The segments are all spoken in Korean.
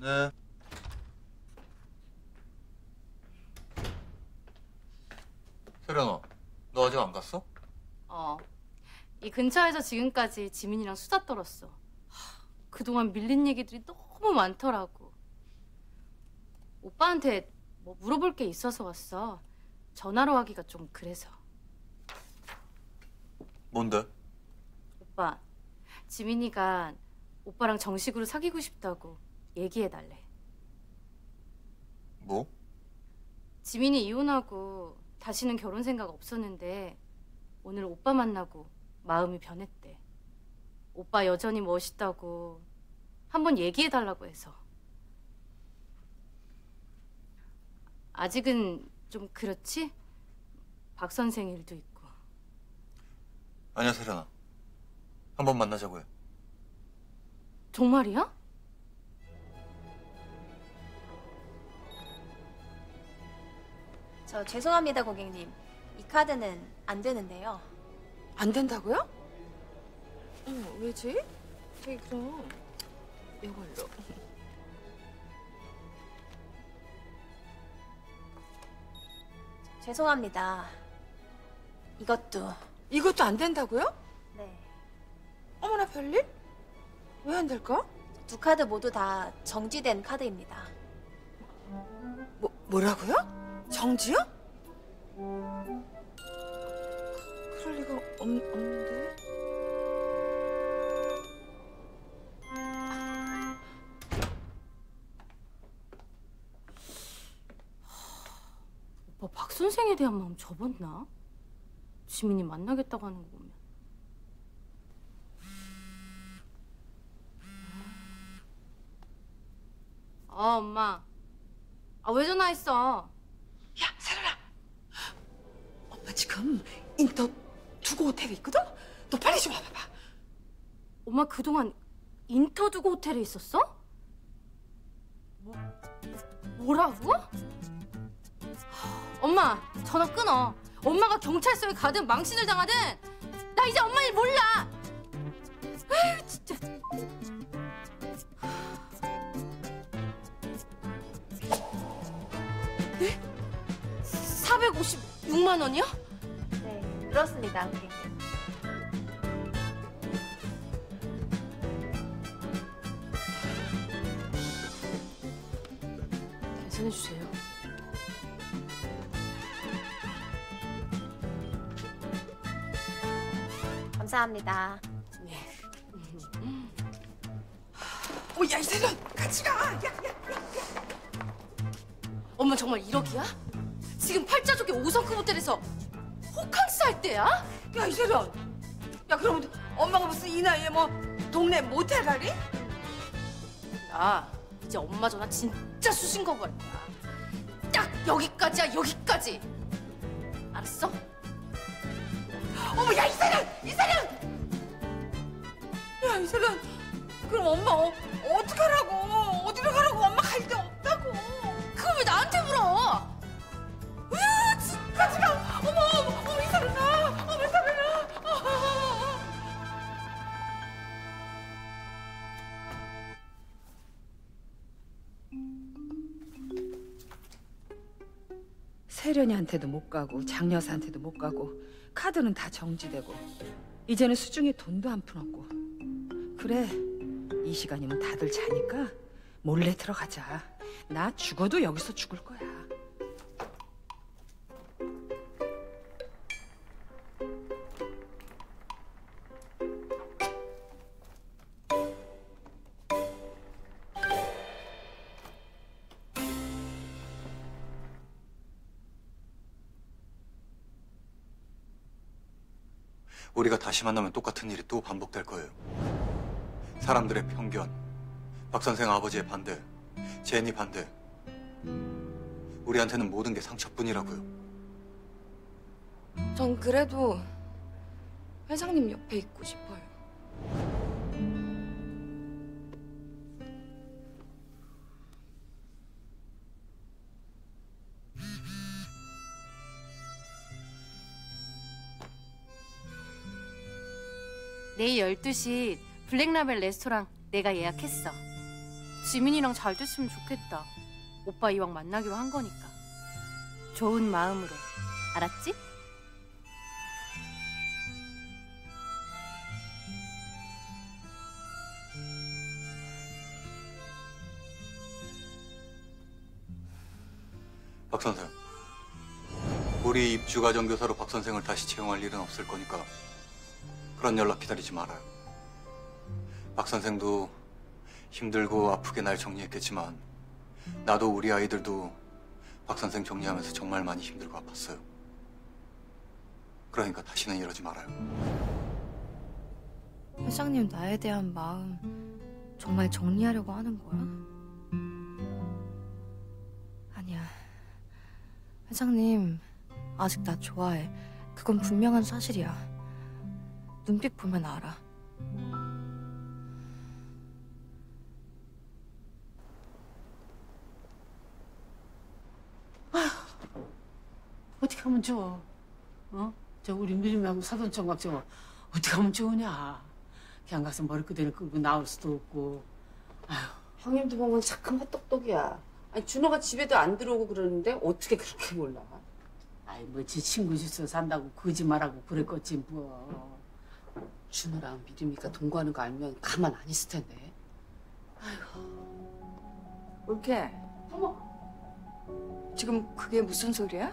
네. 세련아, 너 아직 안 갔어? 이 근처에서 지금까지 지민이랑 수다 떨었어. 그동안 밀린 얘기들이 너무 많더라고. 오빠한테 뭐 물어볼 게 있어서 왔어. 전화로 하기가 좀 그래서. 뭔데? 오빠, 지민이가 오빠랑 정식으로 사귀고 싶다고 얘기해달래. 뭐? 지민이 이혼하고 다시는 결혼 생각 없었는데 오늘 오빠 만나고 마음이 변했대. 오빠 여전히 멋있다고 한번 얘기해달라고 해서. 아직은 좀 그렇지? 박 선생 일도 있고. 아니야, 세련아. 한번 만나자고 해. 정말이야? 저 죄송합니다, 고객님. 이 카드는 안 되는데요. 안 된다고요? 왜지? 그럼 이걸로. 죄송합니다. 이것도 안 된다고요? 네. 어머나 별일? 왜 안 될까? 두 카드 모두 다 정지된 카드입니다. 뭐라고요? 정지요? 그럴 리가 없는데. 오빠 박 선생에 대한 마음 접었나? 지민이 만나겠다고 하는 거 보면. 엄마. 왜 전화했어? 야, 세련아. 엄마 지금 인터 두고 호텔에 있거든? 너 빨리 좀 와봐봐. 엄마 그동안 인터 두고 호텔에 있었어? 뭐라고? 엄마, 전화 끊어. 엄마가 경찰서에 가든 망신을 당하든 나 이제 엄마 일 몰라. 아유, 진짜. 네? 456만 원이요? 네, 그렇습니다, 고객님. 계산해 주세요. 감사합니다. 네. 야, 이세련 같이 가. 야. 엄마 정말 1억이야? 지금 팔자족의 5성급 호텔에서 호캉스 할 때야? 야, 이세련. 야, 그럼 엄마가 무슨 이 나이에 뭐 동네 모텔 가리? 나 이제 엄마 전화 진짜 수신 거부할 거야. 딱 여기까지야, 여기까지. 알았어? 어머, 야, 이세련. 야, 이세련. 그럼 엄마 어떡하라고? 어디로 가라고? 엄마 갈 데 없다고. 그걸 왜 나한테 물어? 같이 가. 어머, 이세련아. 어머, 이세련아. 세련이한테도 못 가고 장여사한테도 못 가고 카드는 다 정지되고 이제는 수중에 돈도 한 푼 없고. 그래, 이 시간이면 다들 자니까 몰래 들어가자. 나 죽어도 여기서 죽을 거야. 우리가 다시 만나면 똑같은 일이 또 반복될 거예요. 사람들의 편견, 박 선생 아버지의 반대, 제니 반대. 우리한테는 모든 게 상처뿐이라고요. 전 그래도 회장님 옆에 있고 싶어요. 내일 12시 블랙라벨 레스토랑 내가 예약했어. 지민이랑 잘 됐으면 좋겠다. 오빠 이왕 만나기로 한 거니까. 좋은 마음으로. 알았지? 박 선생, 우리 입주가정 교사로 박 선생을 다시 채용할 일은 없을 거니까 그런 연락 기다리지 말아요. 박 선생도 힘들고 아프게 날 정리했겠지만 나도 우리 아이들도 박 선생 정리하면서 정말 많이 힘들고 아팠어요. 그러니까 다시는 이러지 말아요. 회장님 나에 대한 마음 정말 정리하려고 하는 거야? 아니야. 회장님 아직 나 좋아해. 그건 분명한 사실이야. 눈빛 보면 알아. 어떻게 하면 좋아? 어? 저 우리 미림하고 사돈총각 저거 어떻게 하면 좋으냐? 그냥 가서 머리 끄대를 끌고 나올 수도 없고. 아휴. 형님도 보면 착한 헛똑똑이야. 아니 준호가 집에도 안 들어오고 그러는데 어떻게 그렇게 몰라? 아이 뭐 지 친구 집에서 산다고 거짓말하고 그랬겠지 뭐. 준호랑 미림이가 동거하는 거 알면 가만 안 있을 텐데. 올케. 어머. 지금 그게 무슨 소리야?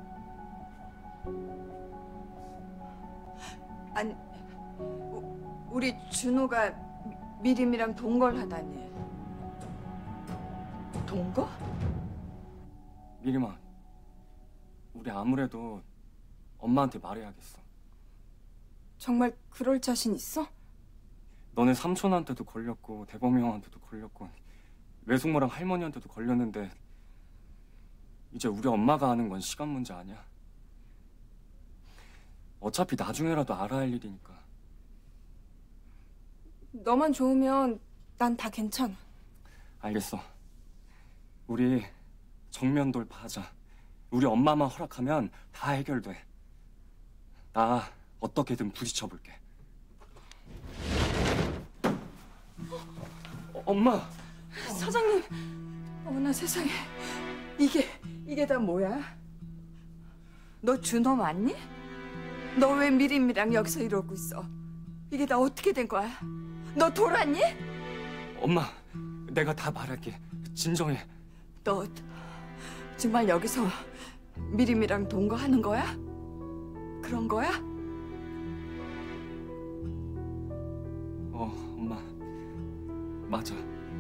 아니, 우리 준호가 미림이랑 동거를 하다니. 동거? 미림아, 우리 아무래도 엄마한테 말해야겠어. 정말 그럴 자신 있어? 너네 삼촌한테도 걸렸고 대범이 형한테도 걸렸고 외숙모랑 할머니한테도 걸렸는데 이제 우리 엄마가 아는 건 시간 문제 아니야. 어차피 나중에라도 알아야 할 일이니까. 너만 좋으면 난 다 괜찮아. 알겠어. 우리 정면 돌파하자. 우리 엄마만 허락하면 다 해결돼. 나 어떻게든 부딪혀볼게. 엄마! 사장님, 어머나 세상에. 이게 다 뭐야? 너 준호 맞니? 너 왜 미림이랑 여기서 이러고 있어? 이게 다 어떻게 된 거야? 너 돌았니? 엄마, 내가 다 말할게. 진정해. 너 정말 여기서 미림이랑 동거하는 거야? 그런 거야? 엄마. 맞아.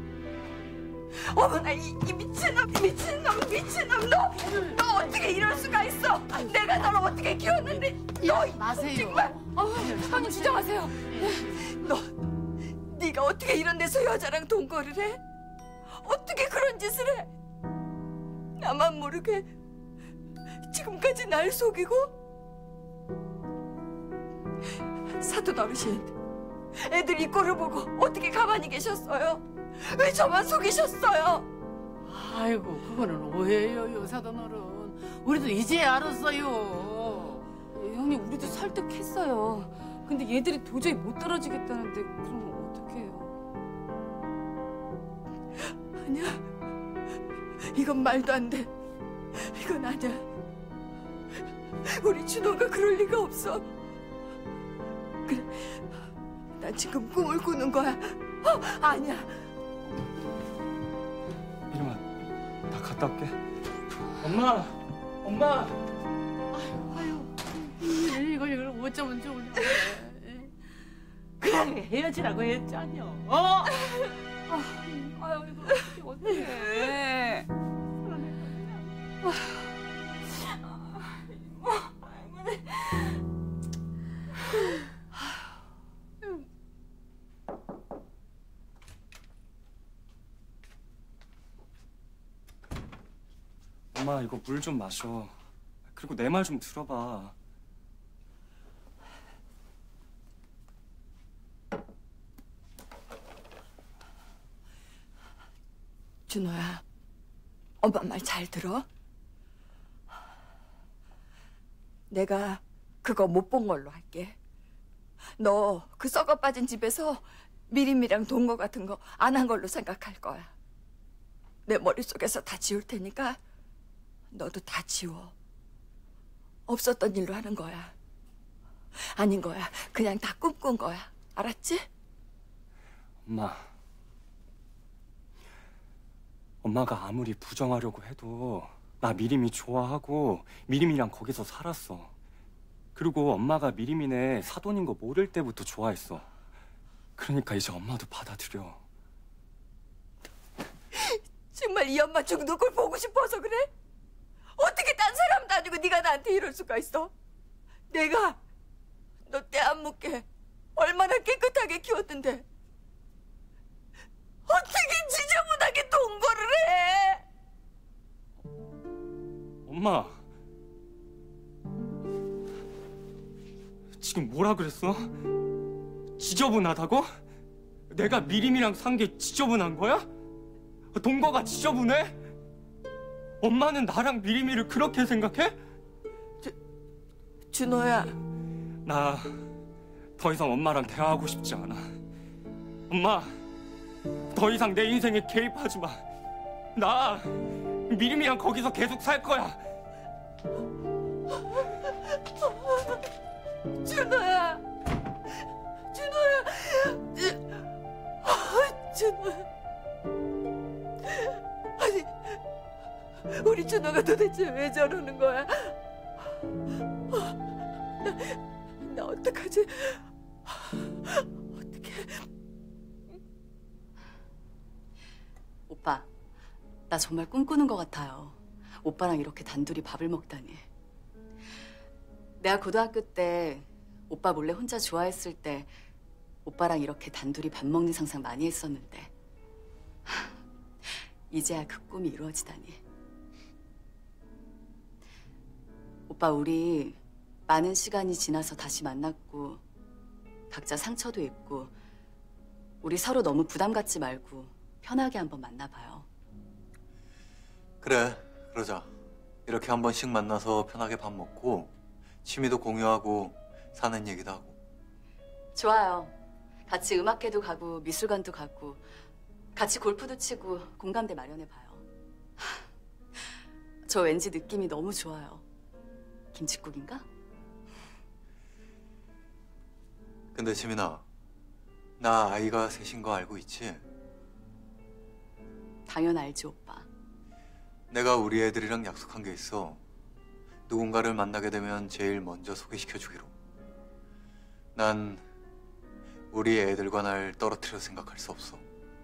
어머나 이 미친놈 너 어떻게 이럴 수가 있어? 내가 너를 어떻게 키웠는데 너 마세요. 정말 형님 진정하세요. 네가 어떻게 이런 데서 여자랑 동거를 해? 어떻게 그런 짓을 해? 나만 모르게 지금까지 날 속이고 사돈 어르신 애들 이 꼴을 보고 어떻게 가만히 계셨어요? 왜 저만 속이셨어요? 아이고 그거는 오해예요 여사돈 어른. 우리도 이제 알았어요. 형님 우리도 설득했어요. 근데 얘들이 도저히 못 떨어지겠다는데 그럼 어떡해요? 아니야. 이건 말도 안 돼. 이건 아니야. 우리 준호가 그럴 리가 없어. 그래, 난 지금 꿈을 꾸는 거야. 아니야. 미림아, 나 갔다 올게. 엄마! 엄마! 이걸 어쩌면 좋으냐. 그냥 헤어지라고 했잖여. 어? 아유 이거 어떡해. 엄마, 이거 물 좀 마셔. 그리고 내 말 좀 들어봐. 준호야, 엄마 말 잘 들어? 내가 그거 못 본 걸로 할게. 너 그 썩어 빠진 집에서 미림이랑 동거 같은 거 안 한 걸로 생각할 거야. 내 머릿속에서 다 지울 테니까 너도 다 지워. 없었던 일로 하는 거야. 아닌 거야. 그냥 다 꿈꾼 거야. 알았지? 엄마가 아무리 부정하려고 해도 나 미림이 좋아하고 미림이랑 거기서 살았어. 그리고 엄마가 미림이네 사돈인 거 모를 때부터 좋아했어. 그러니까 이제 엄마도 받아들여. 정말 이 엄마 죽는 걸 보고 싶어서 그래? 어떻게 딴 사람도 아니고 네가 나한테 이럴 수가 있어? 내가 너 때 안 묻게 얼마나 깨끗하게 키웠는데 어떻게 지저분하게 동거를 해? 엄마, 지금 뭐라 그랬어? 지저분하다고? 내가 미림이랑 산 게 지저분한 거야? 동거가 지저분해? 엄마는 나랑 미림이를 그렇게 생각해? 준호야, 나 더 이상 엄마랑 대화하고 싶지 않아. 엄마, 더 이상 내 인생에 개입하지 마. 나 미림이랑 거기서 계속 살 거야. 준호야, 준호야, 준호야. 아니, 우리 준호가 도대체 왜 저러는 거야? 나 어떡하지? 어떡해? 오빠, 나 정말 꿈꾸는 것 같아요. 오빠랑 이렇게 단둘이 밥을 먹다니. 내가 고등학교 때 오빠 몰래 혼자 좋아했을 때 오빠랑 이렇게 단둘이 밥 먹는 상상 많이 했었는데 이제야 그 꿈이 이루어지다니. 오빠, 우리 많은 시간이 지나서 다시 만났고 각자 상처도 있고 우리 서로 너무 부담 갖지 말고 편하게 한번 만나봐요. 그래, 그러자. 이렇게 한 번씩 만나서 편하게 밥 먹고 취미도 공유하고 사는 얘기도 하고. 좋아요. 같이 음악회도 가고 미술관도 가고 같이 골프도 치고 공감대 마련해봐요. 저 왠지 느낌이 너무 좋아요. 김칫국인가? 근데 지민아, 나 아이가 셋인 거 알고 있지? 당연 알지, 오빠. 내가 우리 애들이랑 약속한 게 있어. 누군가를 만나게 되면 제일 먼저 소개시켜주기로. 난 우리 애들과 날 떨어뜨려 생각할 수 없어.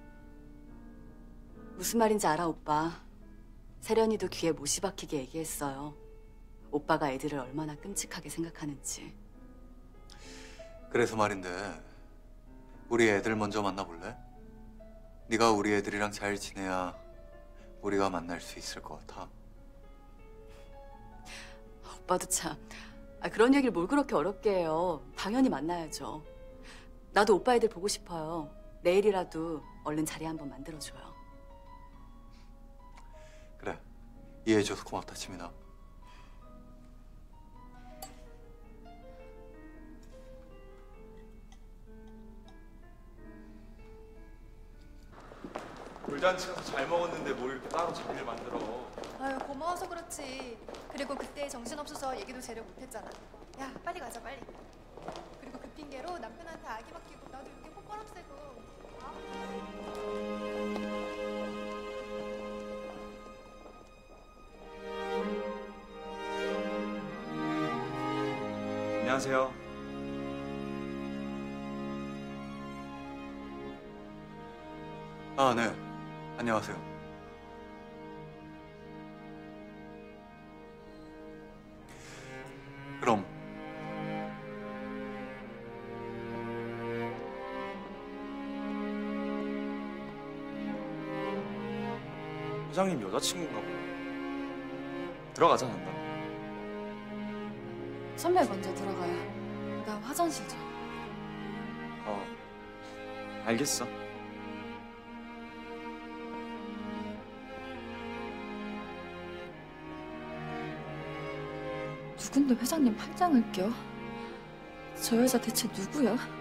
무슨 말인지 알아, 오빠. 세련이도 귀에 못이 박히게 얘기했어요. 오빠가 애들을 얼마나 끔찍하게 생각하는지. 그래서 말인데 우리 애들 먼저 만나볼래? 네가 우리 애들이랑 잘 지내야 우리가 만날 수 있을 것 같아. 오빠도 참. 그런 얘기를 뭘 그렇게 어렵게 해요. 당연히 만나야죠. 나도 오빠 애들 보고 싶어요. 내일이라도 얼른 자리 한번 만들어줘요. 그래, 이해해줘서 고맙다, 지민아. 돌잔치 가서 잘 먹었는데 뭘 이렇게 따로 자리를 만들어. 아유, 고마워서 그렇지. 그리고 그때 정신없어서 얘기도 제대로 못했잖아. 야, 빨리 가자, 빨리. 그리고 그 핑계로 남편한테 아기 맡기고 나도 여기 콧바람 쐬고. 안녕하세요. 아, 네. 안녕하세요. 그럼 회장님 여자친구인가 보네. 들어가자, 난다. 선배 먼저 들어가요. 나 화장실 좀. 알겠어. 누군데 회장님 팔짱을 껴? 저 여자 대체 누구야?